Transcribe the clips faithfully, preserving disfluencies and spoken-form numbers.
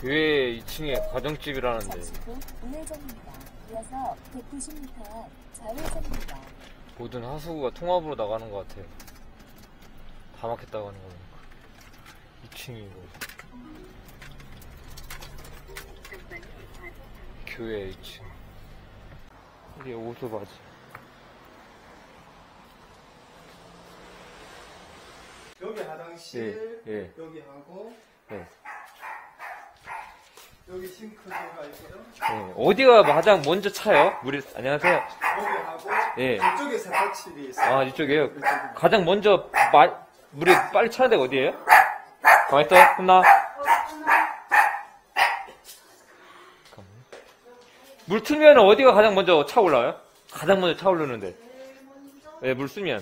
교회 이 층에 가정집이라는데. 우회전입니다. 이어서 백구십 미터 앞 좌회전입니다. 모든 하수구가 통합으로 나가는 것 같아요. 다 막혔다고 하는 거니까. 이 층이고. 교회 이 층. 이게 오토바지. 여기 화장실, 예, 예. 여기 하고, 예. 여기 싱크대가 있거든. 예. 어디가 가장 먼저 차요? 물이, 안녕하세요. 여기 하고, 예. 이쪽에 세탁실이 있어요. 아, 이쪽에요? 가장 먼저 마, 물이 빨리 차는 데가 어디예요? 가만있어, 혼나. 물 틀면 어디가 가장 먼저 차 올라와요? 가장 먼저 차 오르는데. 예, 물 쓰면.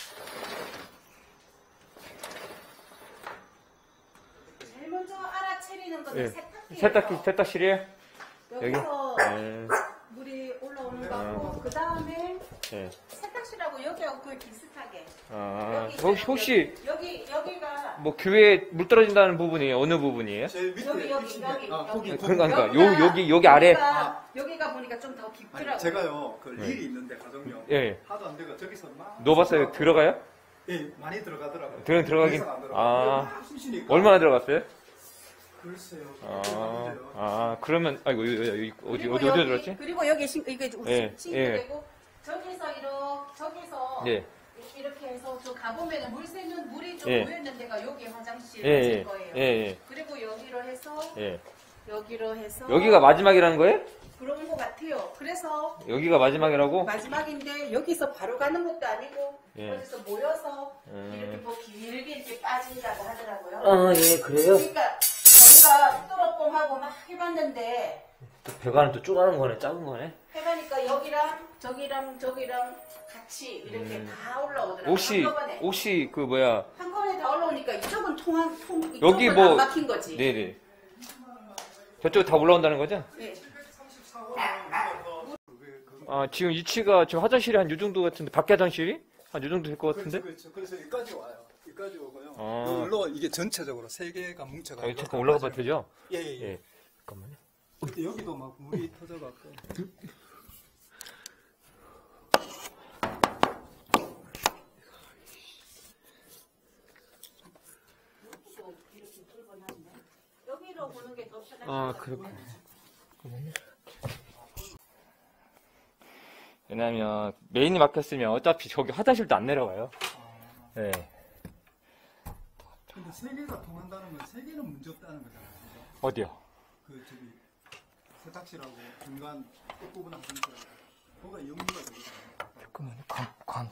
제일 먼저 알아차리는 거는 예. 세탁기. 세탁기, 세탁실이에요? 여기서 예. 물이 올라오는 거고, 그 다음에 예. 세탁실하고 여기하고 거의 비슷하게. 아, 여기 혹시, 있어요. 혹시, 여기, 여기가. 뭐, 교회에 물 떨어진다는 부분이 어느 부분이에요? 제일 밑에 여기, 여기, 밑인데. 여기, 아, 거기, 여기. 거기. 그러니까, 여기가- 요, 여기, 여기 아래. 여기가, 여기가 보니까 좀 더 깊더라고요. 아니, 제가요, 그 네. 일이 있는데, 가정용. 예. 하도 안 되고, 저기서 막. 넣어봤어요? 들어가요? 예, 많이 들어가더라고요. 들어, 들어가긴. 더 이상 안 들어가요. 아. 막 쑤시니까. 얼마나 들어갔어요? 글쎄요. 아, 아, 그러면, 아이고, 여기, 여기, 어디, 그리고 어디, 어디 여기, 들었지? 그리고 여기 싱, 이게 예, 싱크대고, 저기서 이렇게, 저기서. 예. 이렇게 해서 저 가보면 물 새는 물이 좀 예. 모였는 데가 여기 화장실 예, 일 예, 거예요. 예, 예, 그리고 여기로 해서 예. 여기로 해서 여기가 마지막이라는 거예요? 그런 것 같아요. 그래서 여기가 마지막이라고? 마지막인데 여기서 바로 가는 것도 아니고 예. 여기서 모여서 음. 이렇게 뭐 길게 이렇게 빠진다고 하더라고요. 아, 예, 그래요? 그러니까 저희가 뚜러뽕하고 막 해봤는데 또 배관은 또 쪼가는 거네, 작은 거네. 해보니까 여기랑 저기랑 저기랑 같이 이렇게 음. 다 올라오더라고요. 혹시, 한꺼번에. 혹시, 그, 뭐야. 한꺼번에 다 올라오니까 이쪽은 통한 통 이쪽은 여기 뭐- 안 막힌 거지. 네네. 저쪽 다 올라온다는 거죠? 네. 삼십사 호는 그게, 그, 아, 지금 위치가 저 화장실이 한 요 정도 같은데, 밖에 화장실이? 한 요 정도 될 것 같은데? 그렇죠, 그렇죠. 그래서 여기까지 와요. 여기까지 오고요. 아. 여기로 이게 전체적으로 세 개가 아, 뭉쳐가지고. 이거 잠깐 올라가 봐도 되죠? 예, 예, 예. 예. 잠깐만요. 근데 여기도 막 물이 터져갖고. 여기로 보는 게 더 편할 아, 것 같아요. 그렇구나. 왜냐면, 메인이 막혔으면 어차피 저기 화장실도 안 내려가요. 네. 근데 세 개가 통한다는 건 세 개는 문제 없다는 거잖아요. 어디요? 그 저기 세탁실하고 중간 끝부분 하시니까 뭐가 연구가 되잖아요. 잠깐만요. 관, 관.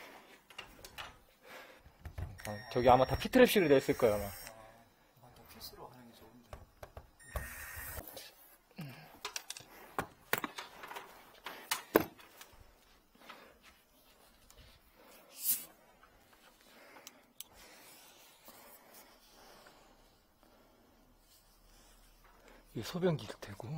아, 저기 아마 다 피트랩식으로 되어 있을 거예요, 아마. 아, 더 피스로 하는 게 좋은데. 이 소변기도 되고.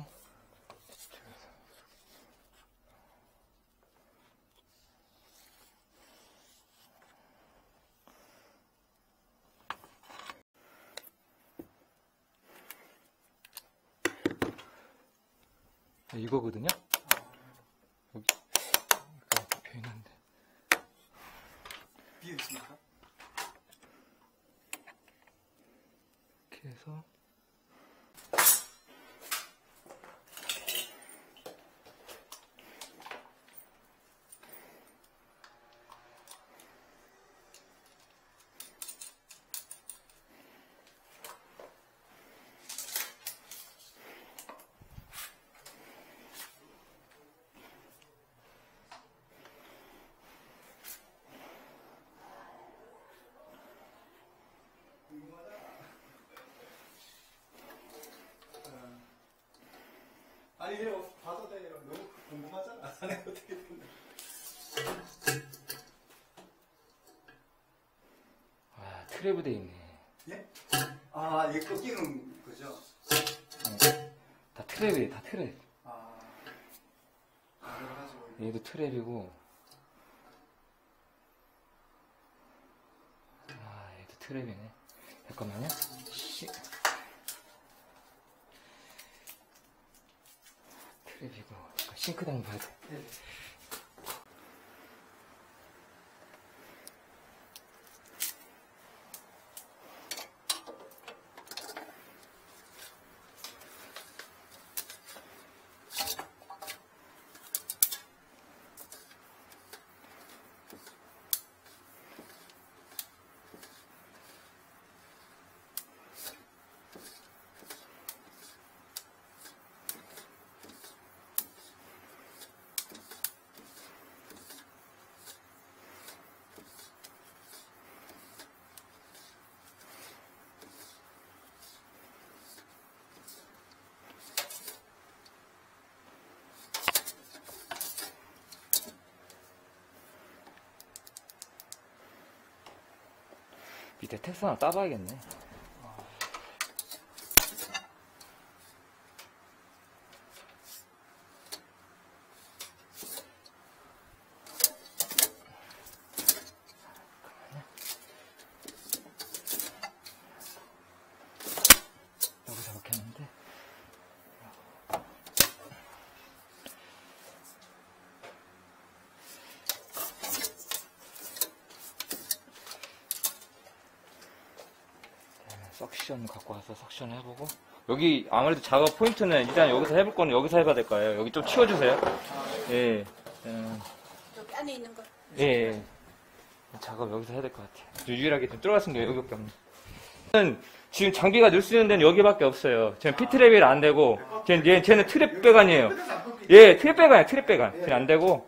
이거거든요? 여기, 이렇게 비어있는데. 비어 있습니까? 이렇게 해서. 아니 이거 봐도 돼요. 너무 궁금하잖아. 안에 어떻게 됐나. 아, 트랩이 돼 있네. 예? 아 이게 꺾이는 거죠? 다 트랩이에요, 다 트랩. 아 그래가지고 얘도 트랩이고. 아, 얘도 트랩이네. 잠깐만요. 시... 트랩이고 싱크대 봐야 돼. 네. 밑에 텍스 하나 따봐야겠네. 여기서 이렇게 했는데 석션 갖고 와서 석션 해보고, 여기 아무래도 작업 포인트는 일단 여기서 해볼 거는 여기서 해봐야 될 거예요. 여기 좀 치워주세요. 예. 음, 여기 안에 있는 거. 예, 예. 작업 여기서 해야 될 것 같아요. 유일하게 좀 들어갔은 게 여기밖에 없네. 저는 지금 장비가 넣을 수 있는 데는 여기밖에 없어요. 쟤는 피트랩이 안 되고, 쟤는, 얘, 쟤는 트랩 배관이에요. 예, 트랩 배관이야, 트랩 배관. 쟤는 안 되고.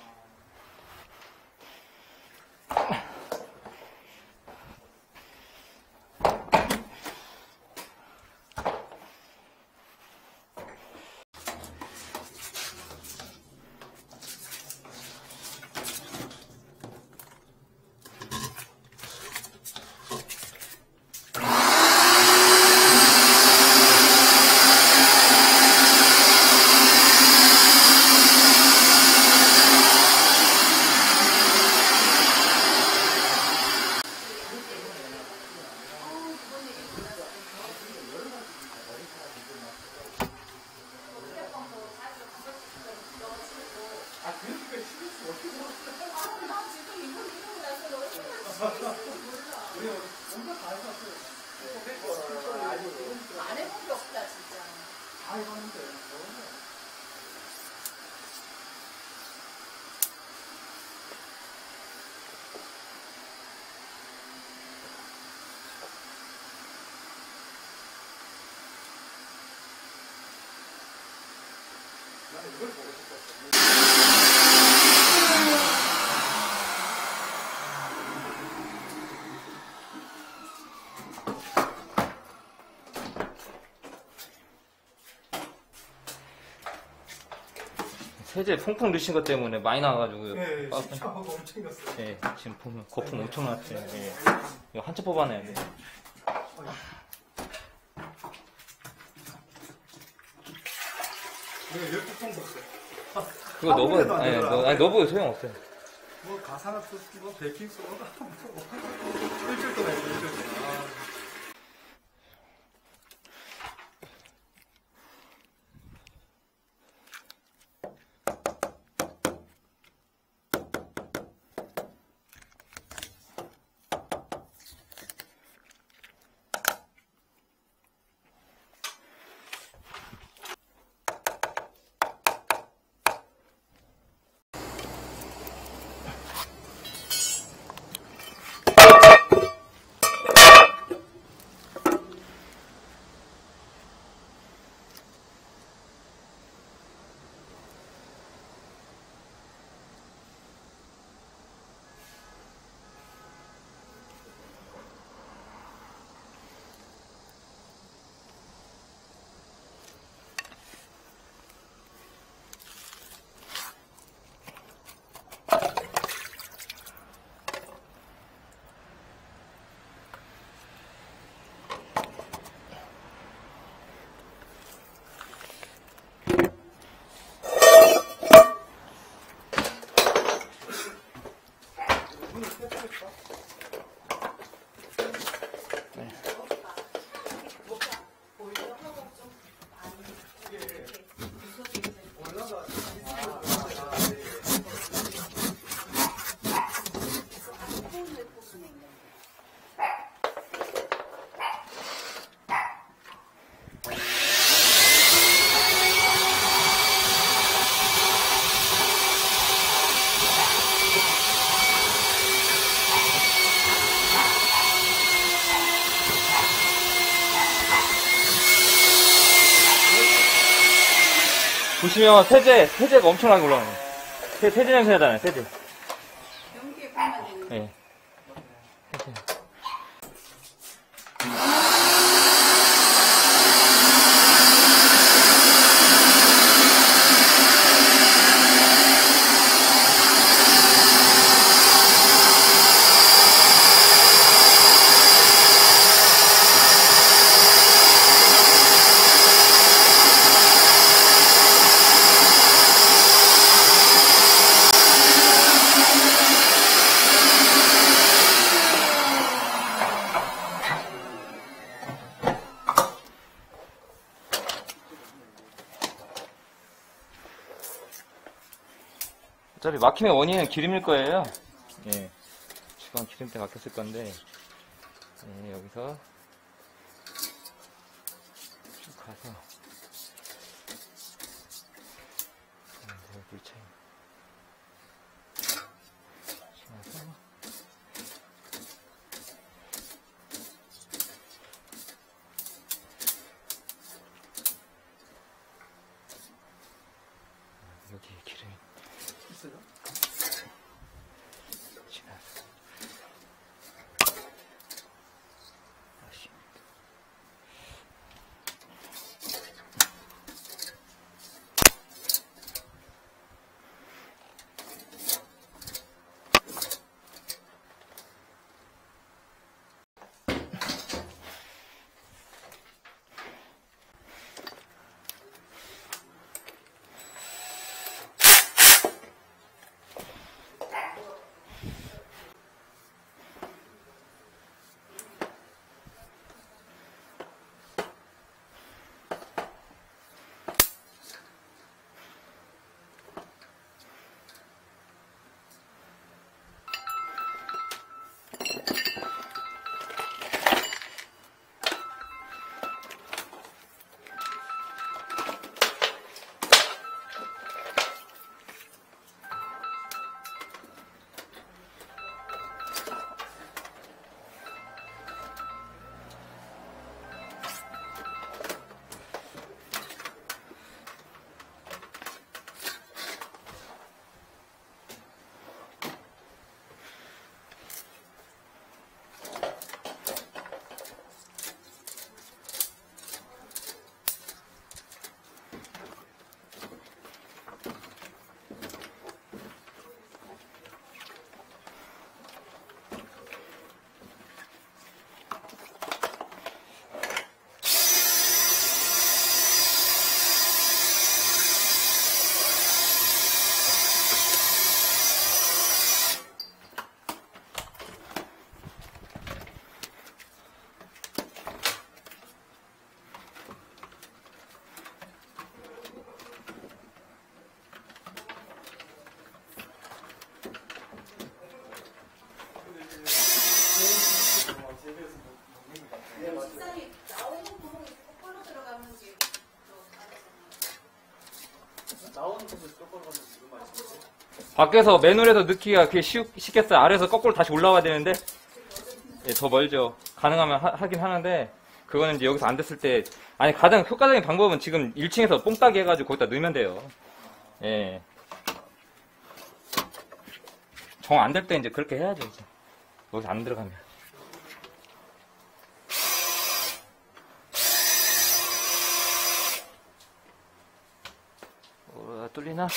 안 해본 게 없다 진짜. 세제 퐁퐁 넣으신 것 때문에 많이 나와가지고. 네, 아, 십차하고 엄청 났어요. 예, 지금 보면 거품 엄청 났지. 예. 이거 한참 뽑아내야 돼. 내가 열두통 썼어요. 그거 넣어봐요. 아무래도 안 아니, 되더라. 넣, 아니, 넣어봐요. 소용없어요. 뭐 가사나 쓰고 베이킹 소다 뭐 일주일 동안 했어, 일주일 동안. 아. 보시면 세제, 세제가 엄청나게 올라오네요. 세, 세제 냄새 나잖아요, 세제. 연기에 보면 되는 예. 어차피 막힘의 원인은 기름일 거예요. 예. 주방 기름때 막혔을 건데, 예, 여기서 쭉 가서, 음, 물 차이. 지나서, 여기 기름이 있어요? 지나서. 다시. 식상이 나오는 구멍이 거꾸로 들어가는 게 나오는 곳에서 똑바로 가면 지금 맛있어. 밖에서 맨홀에서 넣기가 그게 쉬, 쉽겠어요. 아래에서 거꾸로 다시 올라와야 되는데, 예, 더 멀죠. 가능하면 하, 하긴 하는데, 그거는 이제 여기서 안 됐을 때, 아니, 가장 효과적인 방법은 지금 일 층에서 뽕 따기 해가지고 거기다 넣으면 돼요. 예. 정 안 될 때 이제 그렇게 해야죠, 이제. 여기서 안 들어가면. 어, 뚫리나?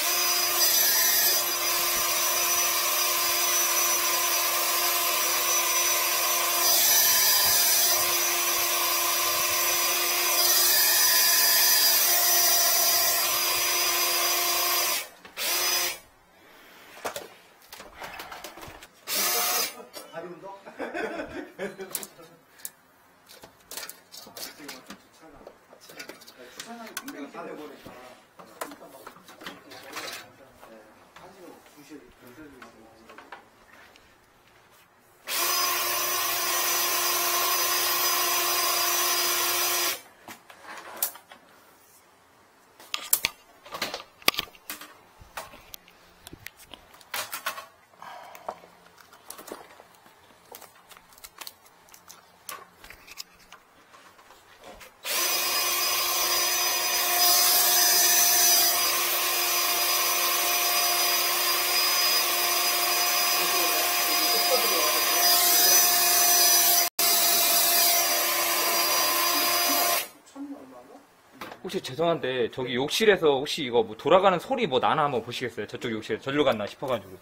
다리 운동? 추천하기 굉장히 다 돼버리니까. 한시로 두 시에 연설을 혹시 죄송한데 저기 욕실에서 혹시 이거 뭐 돌아가는 소리 뭐 나나 한번 보시겠어요? 저쪽 욕실에 절로 갔나 싶어가지고.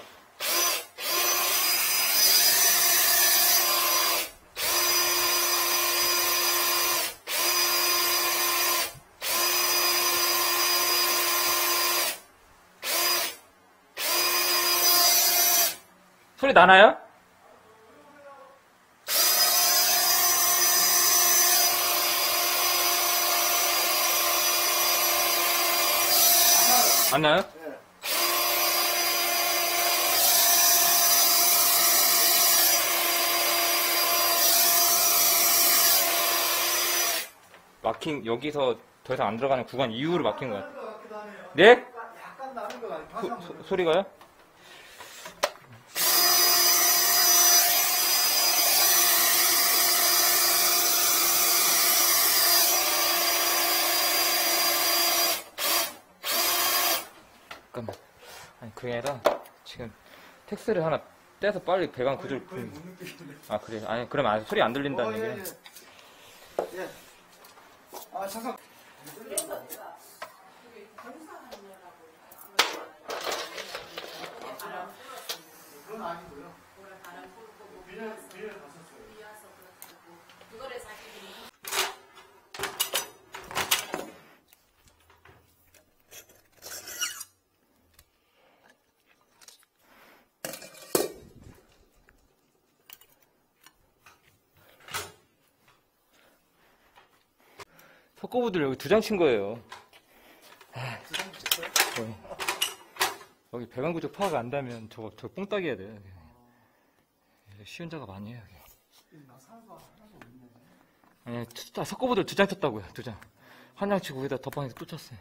소리 나나요? 안 나요? 막힌, 여기서 더 이상 안 들어가는 구간 이후로 막힌 것 같아요. 네? 약간 나는 거 아니야? 소, 소, 소리가요? 잠깐만. 아니, 그게 아니라, 지금, 텍스를 하나 떼서 빨리 배관 구조를. 거의 못 느끼겠네. 아, 그래. 아니, 그러면 아직 소리 안 들린다는 어, 얘기야. 예, 예. 예. 아, 잠깐. 그건 아니고요. 비닐, 비닐 갔었어요. 석고부들 여기 두 장 친 거예요. 두장 붙였어요? 네. 여기 배관 구조 파악 안 되면 저거, 저거 뽕따기 해야 돼. 쉬운 작업 아니에요, 여기. 나 사는 거 하나도 없네. 아니, 두- 아, 석고부들 두 장 쳤다고요, 두 장. 한 장 치고 위에다 덮방에서 또 쳤어요.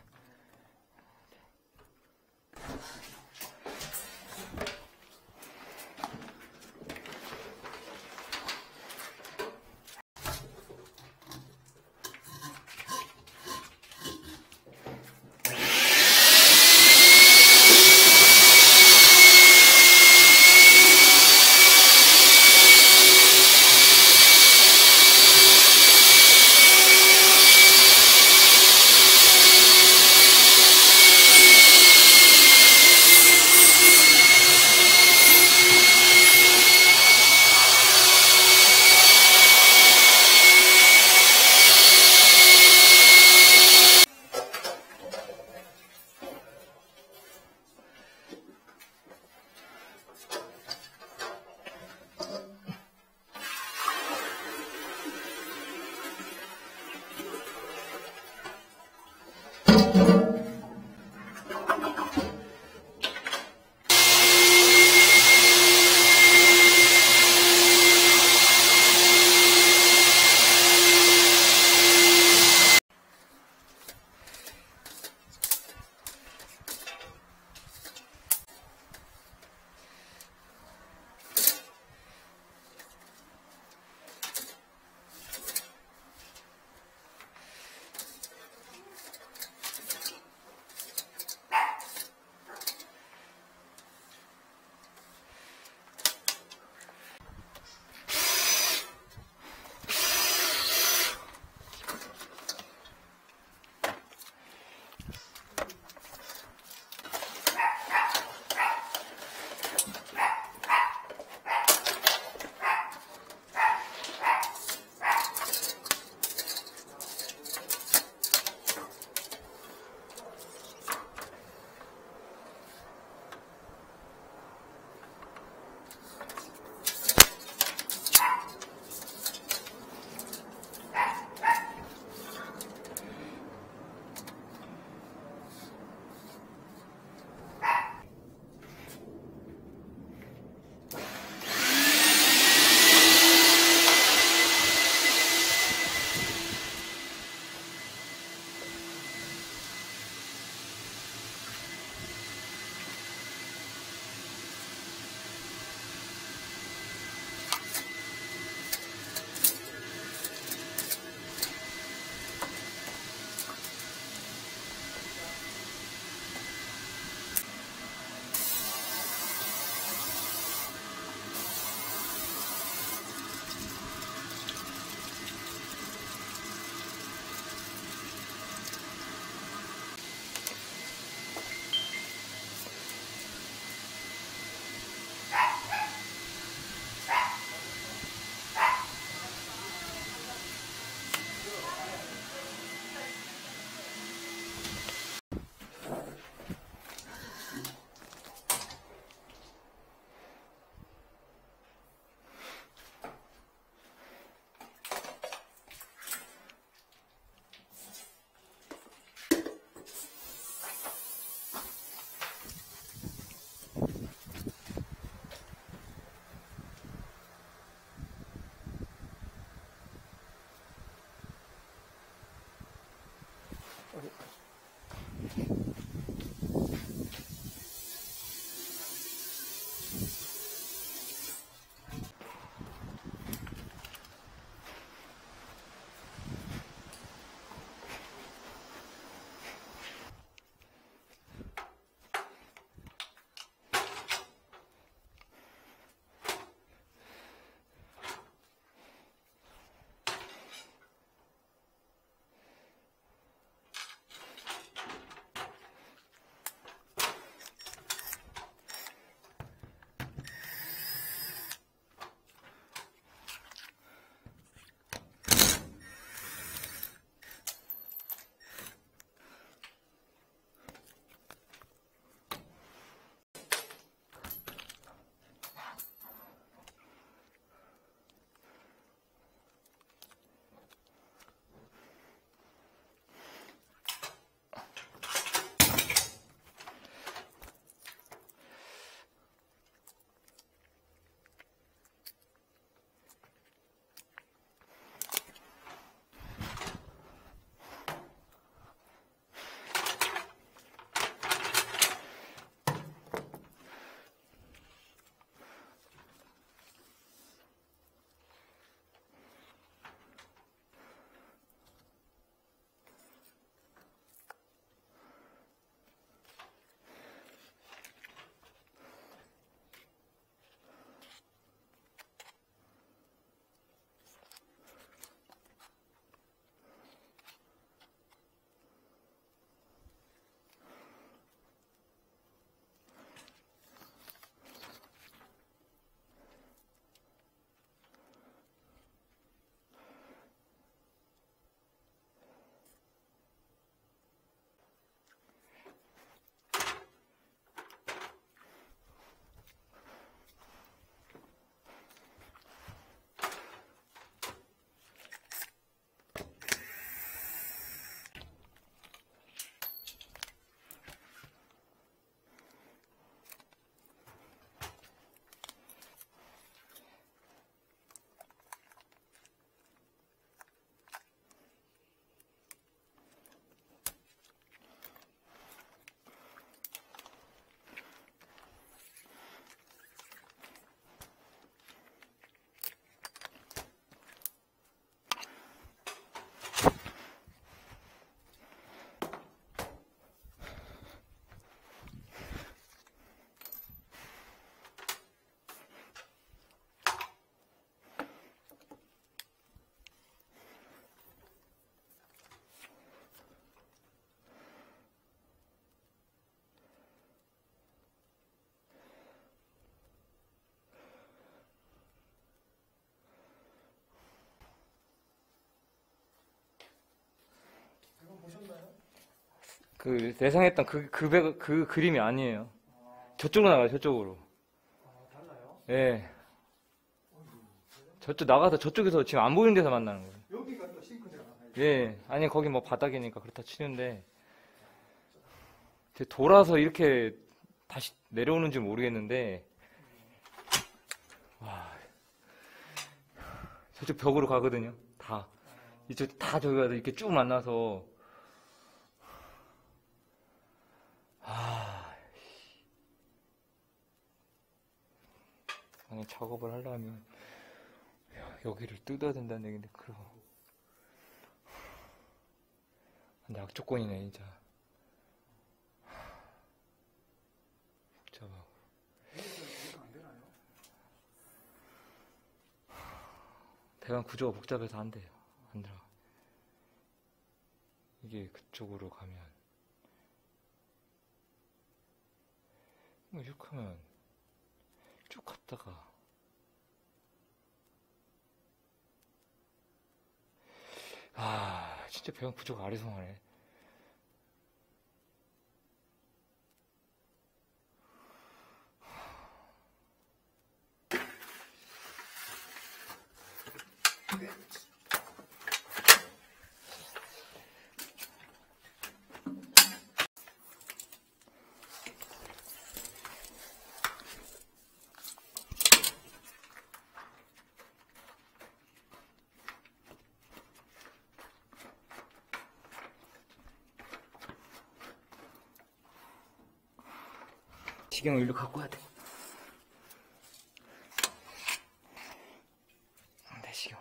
그 예상했던 그, 그, 배- 그 그림이 아니에요. 저쪽으로 나가요, 저쪽으로. 아, 달라요? 예. 저쪽 나가서 저쪽에서 지금 안 보이는 데서 만나는 거예요. 여기가 또 싱크대가 나가요. 예. 아니, 거기 뭐 바닥이니까 그렇다 치는데, 이제 돌아서 이렇게 다시 내려오는지 모르겠는데, 와. 저쪽 벽으로 가거든요. 다. 이쪽 다 저기 가서 이렇게 쭉 만나서, 아. 아니, 작업을 하려면, 여기를 뜯어야 된다는 얘기인데, 그럼. 근데 악조건이네, 진짜. 복잡하고. 배관 구조가 복잡해서 안 돼요. 안 들어가. 이게 그쪽으로 가면. 이렇게 하면, 쭉 갔다가. 아, 진짜 배관 구조가 아리송하네. 시경을 일로 갖고 와야 돼. 내 시경.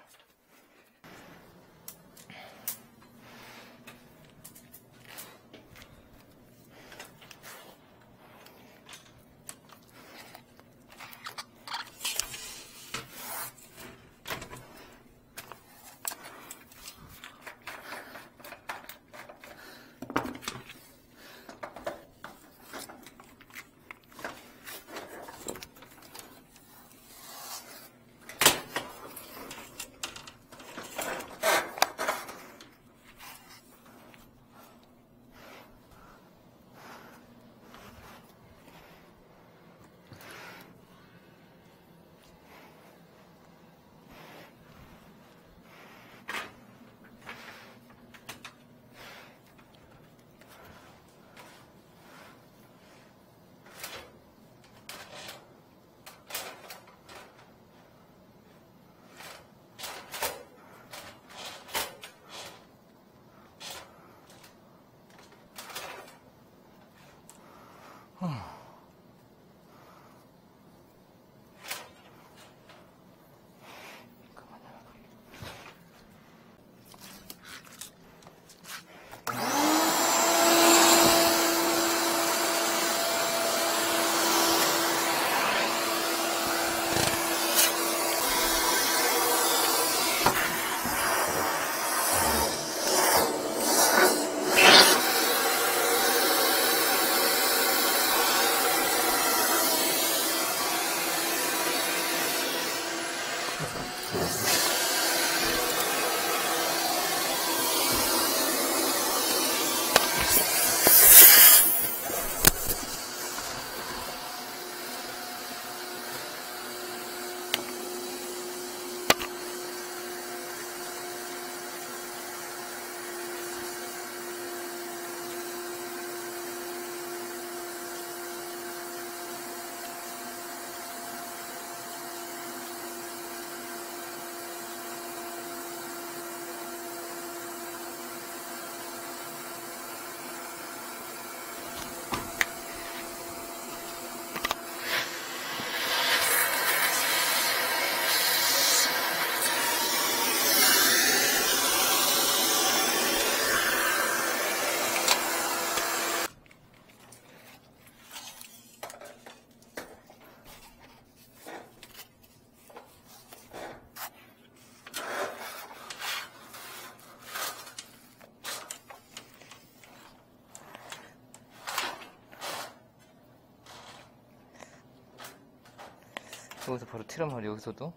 여기서 바로 티란 말이야, 여기서도.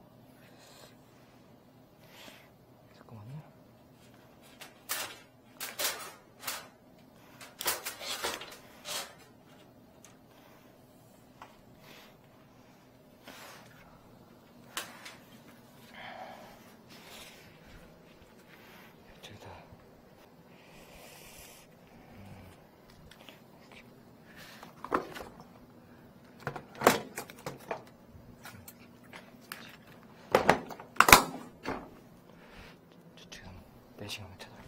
잠깐만요. 내시경 한번 쳐다.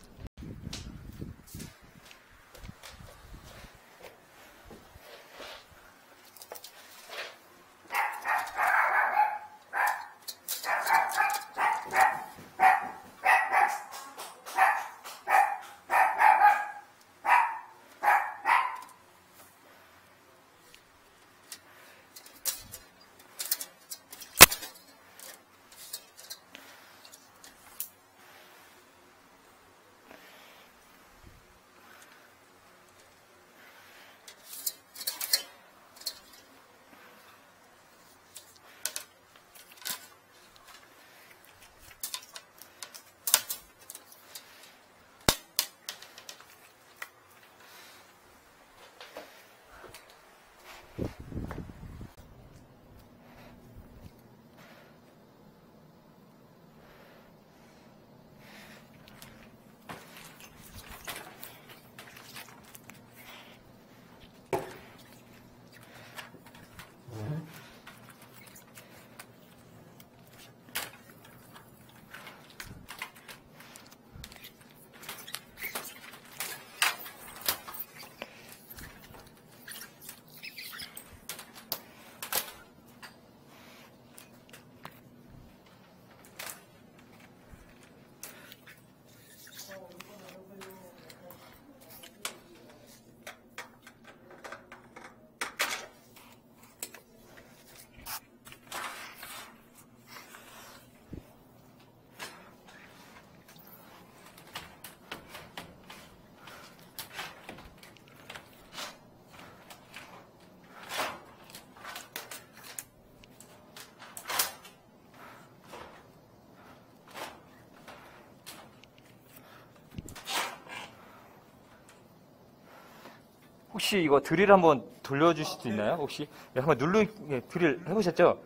혹시 이거 드릴 한번 돌려주실 수 있나요? 혹시 네, 한번 누르 예, 드릴 해보셨죠?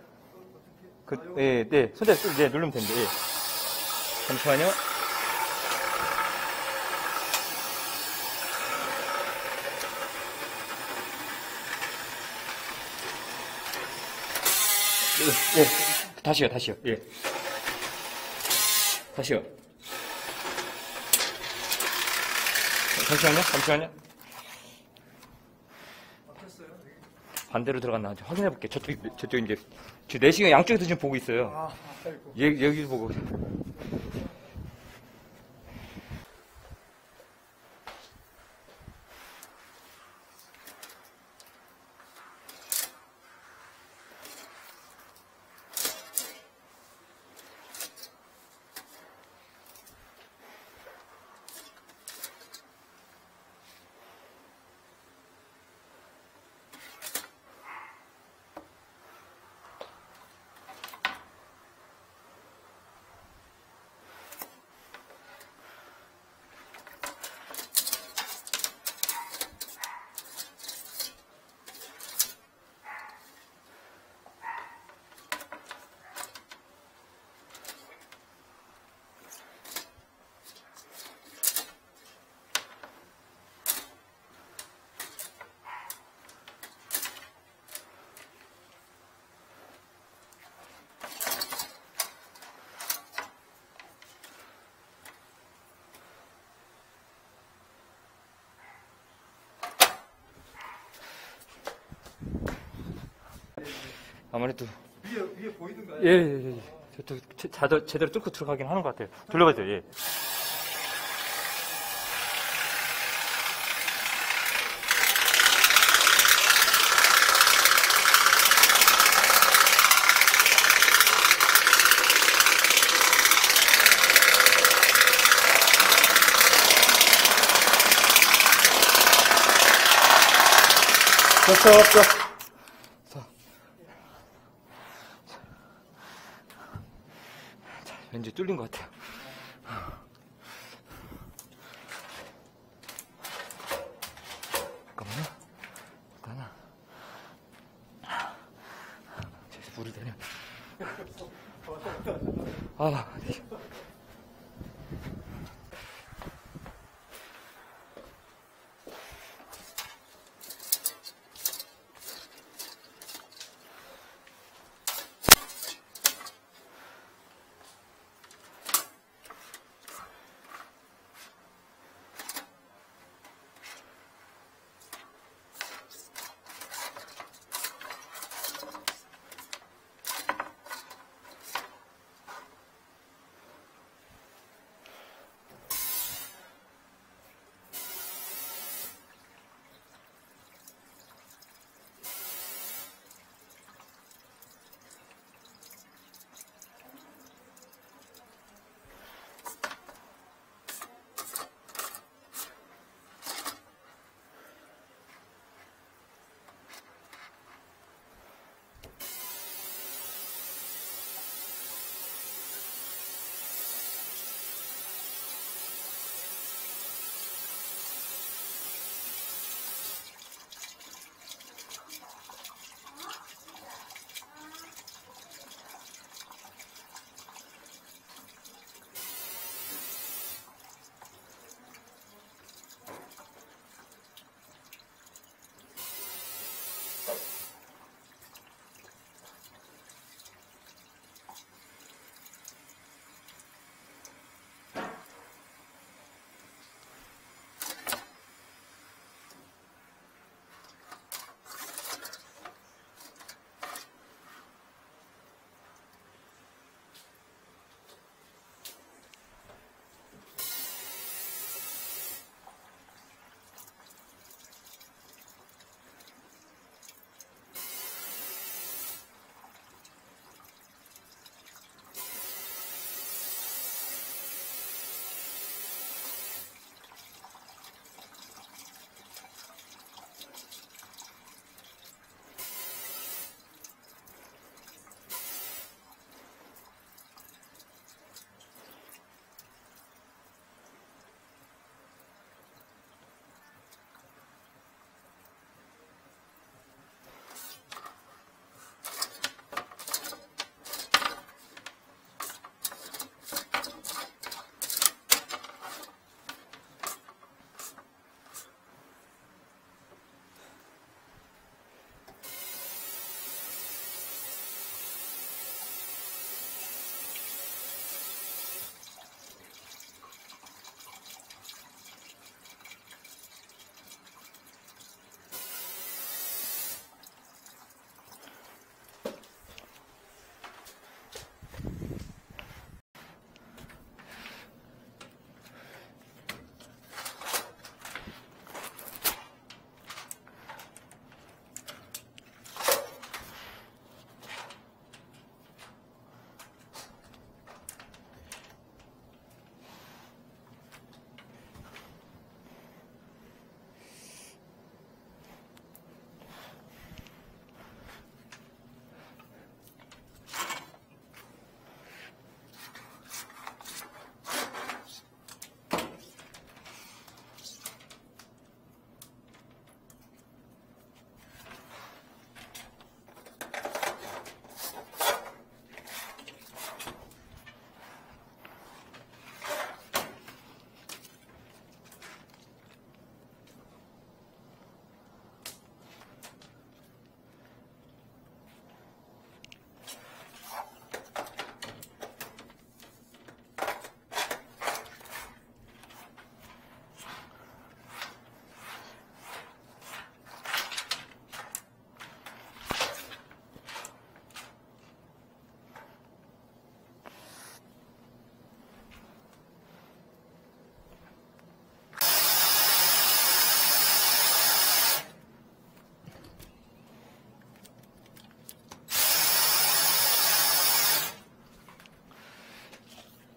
그, 예, 네, 손대 네, 누르면 됩니다. 예. 잠시만요. 예, 예, 다시요, 다시요. 예, 다시요. 잠시만요, 잠시만요. 반대로 들어갔나 확인해 볼게요. 저쪽, 저쪽 이제, 지금 내시경 양쪽에서 지금 보고 있어요. 아, 아이고. 여기, 여기 보고. 아무래도 위에, 위에 보이던가요? 예, 예, 예. 저도 제, 자도, 제대로 뚫고 들어가긴 하는 것 같아요. 돌려봐도 예. 됐어, 없어. 왠지 뚫린 것 같아요. 잠깐만요. 일단은 저기서 물을 대려. 아, 네.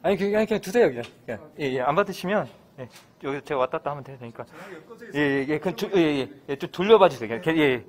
아니, 그냥, 그냥 두세요, 그냥. 그냥. 예, 예, 안 받으시면, 예, 여기 제가 왔다 갔다 하면 되니까. 전화기가 꺼져 예, 있어요. 예, 예, 그, 두, 예, 예, 예, 좀 돌려봐 주세요. 그냥, 예, 예. 예.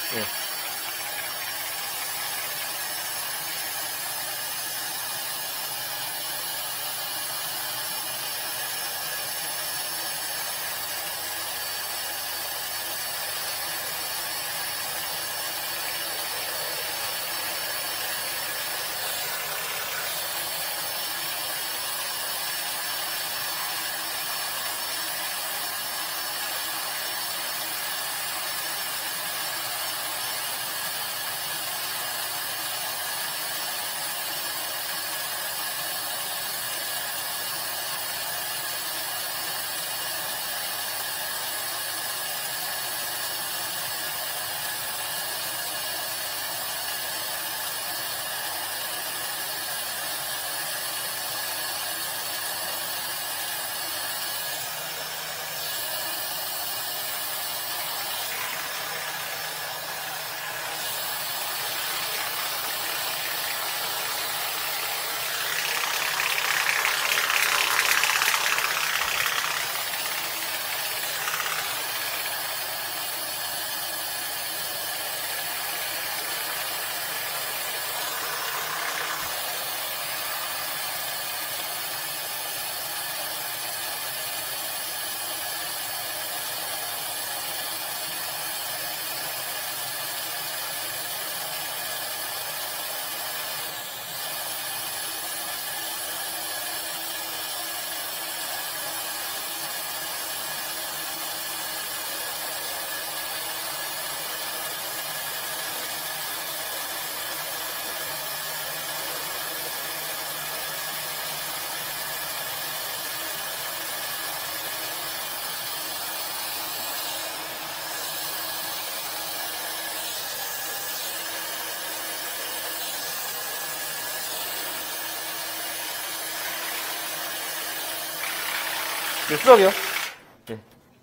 네, 수박이요? 예.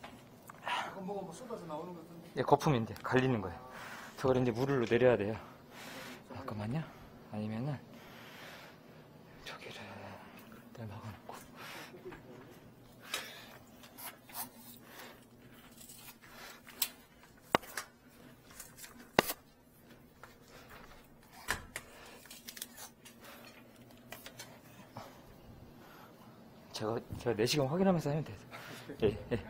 이거 먹으면 뭐 쏟아져 나오는 것 같은데. 예, 거품인데, 갈리는 거예요. 저걸 이제 물로 내려야 돼요. 잠깐만요. 아니면은, 저기를, 내 막아놓고. 제가, 제가 내시경 확인하면서 하면 돼요. 예, 예.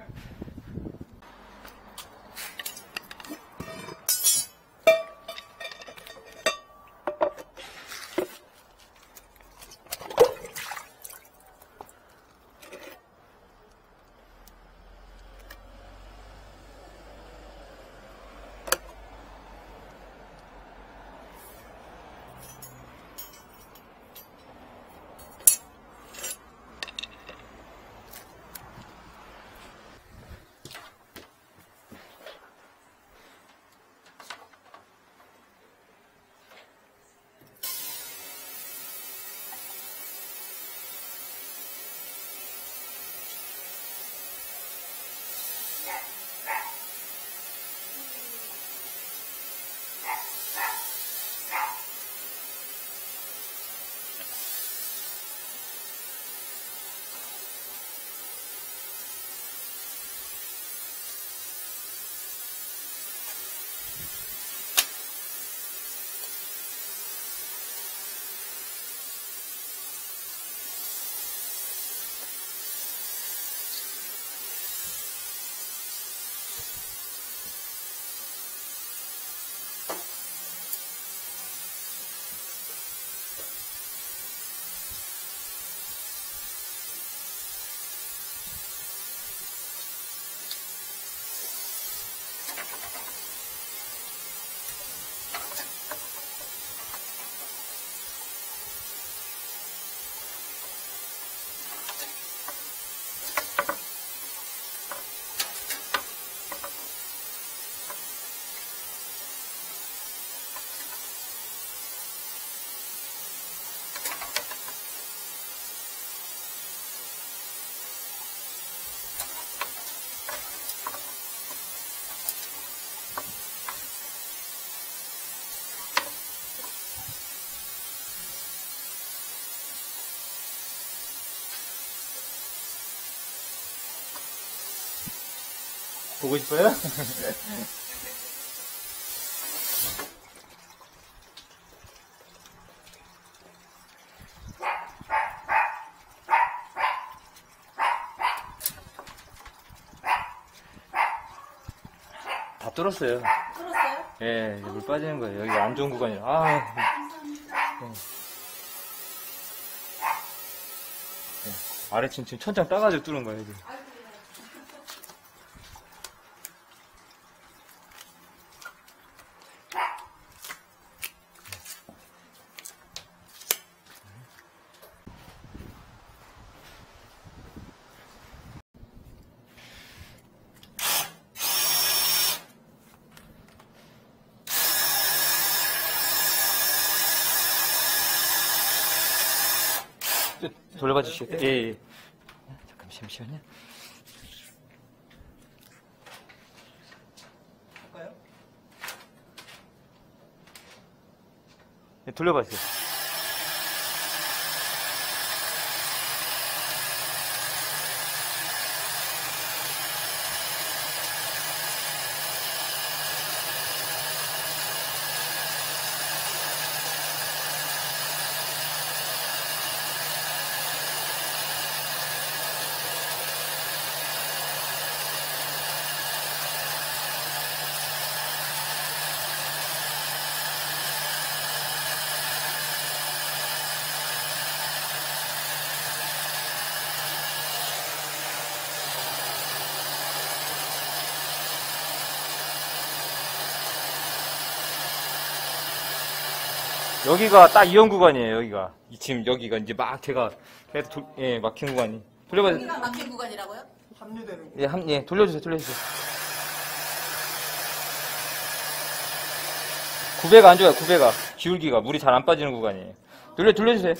보고 싶어요? 다 뚫었어요. 뚫었어요? 예, 이제 물 빠지는 거예요. 여기가 안 좋은 구간이라. 아, 네. 네. 아래 층 지금 천장 따가지고 뚫은 거예요, 여기. 돌려봐 주시겠어요? 예, 예. 잠깐, 잠시만요. 할까요? 예, 돌려봐 주세요. 여기가 딱 이용 구간이에요, 여기가. 이 지금 여기가 이제 막 제가 계속 돌, 예, 막힌 구간이. 돌려봐 주세요. 여기가 막힌 구간이라고요? 합류되는 거. 예, 한, 예, 돌려주세요, 돌려주세요. 구배가 안 좋아요, 구배가. 기울기가. 물이 잘 안 빠지는 구간이에요. 돌려, 돌려주세요.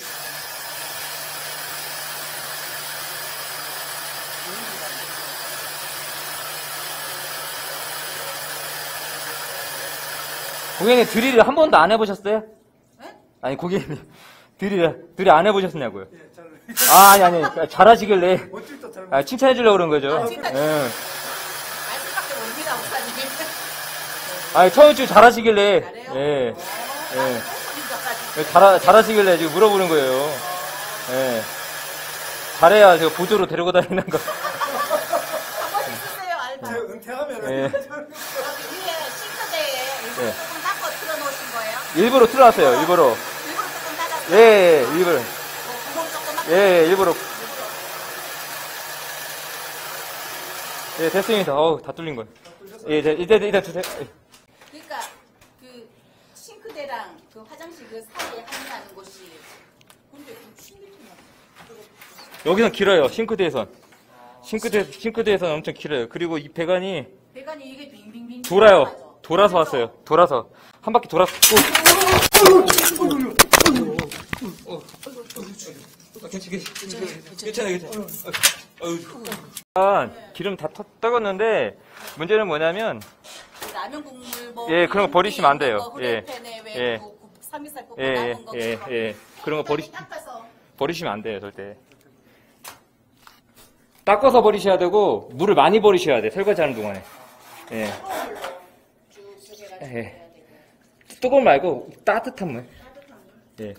고객님, 드릴을 한 번도 안 해보셨어요? 네? 아니, 고객님, 드릴, 드릴 안 해보셨냐고요? 예, 잘. 아, 아니, 아니, 잘하시길래. 어쩔 때 잘. 아, 칭찬해주려고 그런 거죠. 아, 칭찬. 예. 말씀밖에 모릅니다, 목사님. 아니, 처음 주 잘하시길래. 잘해요? 예. 어, 예. 나도 소리 져가지고. 잘, 잘하시길래 지금 물어보는 거예요. 예. 잘해야 제가 보조로 데리고 다니는 거. 한 번씩 쓰세요, 알바. 제가 은퇴하면은. 예. 여기 위에 싱크대에 이거 예. 조금 닦고 틀어놓으신 거예요? 일부러 틀어놨어요, 일부러. 일부러 조금 닦았어요? 예, 예, 일부러. 뭐 구멍 조금 막 예, 예, 일부러. 예, 됐습니다. 어우, 다 뚫린 거예요. 예, 이제, 이제, 이제 주세요. 예. 그러니까 그 싱크대랑 그 화장실 그 사이에 합류하는 곳이 근데 그 십 미터나 여기선 길어요, 싱크대에선. 싱크대, 싱크대에선 엄청 길어요. 그리고 이 배관이 배관이 이게 빙빙빙 돌아요. 돌아가죠. 돌아서 왔어요. 돌아서. 한 바퀴 돌아서. 괜찮아, 괜찮아. 아, 기름 다 터- 떠갔는데, 문제는 뭐냐면, 그 라면 국물 뭐 예, 그런 거 버리시면 안 돼요. 뭐 예. 후라이팬에 왜 예. 그 삼겹살 굽고 예, 남은 거 예, 그거 예. 그런 거 버리, 닦아서 버리시면 안 돼요, 절대. 닦아서 버리셔야 되고, 물을 많이 버리셔야 돼, 설거지 하는 동안에. 예. 쭉 쓰게가지고 예. 해야 되고. 뜨거운 말고, 따뜻한 물. 예.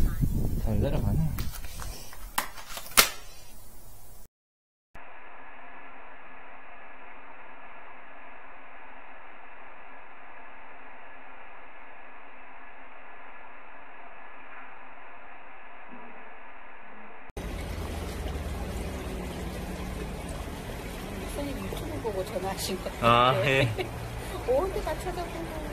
잘 내려가네. 보고 전화하신 거. 아, 예. 어디 다 찾아보고.